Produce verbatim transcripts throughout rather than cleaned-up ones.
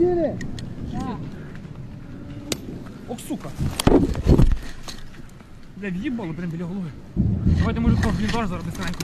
Сіли? Ох, сука! Блядь, в'їбало прям біля голови. Давайте, може, хто бліндаж зараз быстренько.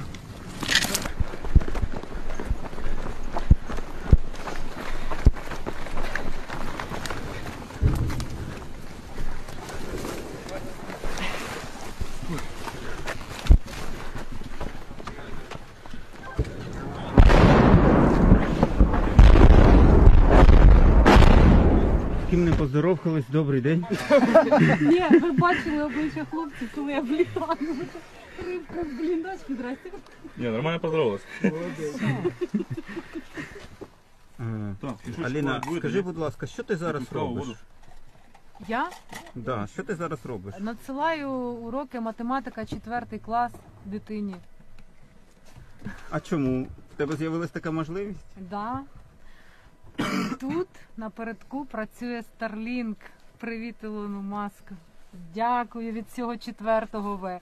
З ким не поздоровкались, добрий день. Ні, ви бачили обличчя хлопців, коли я влітала. Рибка в бліндаж підрасти. Не, нормально поздоровалась. Е, Так, і що Аліна, шоколад буде, скажи, ні? будь ласка, що ти зараз Цікаво, робиш? воду. Я Да, що ти зараз робиш? надсилаю уроки математика четвертий клас дитині. А чому? В тебе з'явилась така можливість? Да. Тут напередку працює Starlink. Привіт, Ілону Маску. Дякую від всього четвертого В.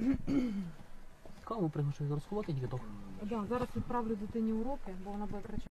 Кому пригощу, розховати тільки то. Да, зараз відправлю дитині уроки, бо вона буде кричати.